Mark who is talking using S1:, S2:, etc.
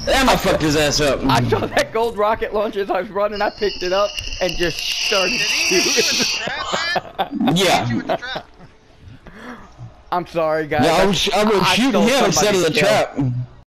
S1: Damn, I fucked his ass up.
S2: I saw that gold rocket launcher as I was running. I picked it up and just started
S3: Did he hit you with the
S2: shooting.
S3: trap, man? He
S1: Yeah.
S3: hit you with the trap.
S2: I'm sorry, guys.
S1: Yeah, I was shooting him instead of the trap.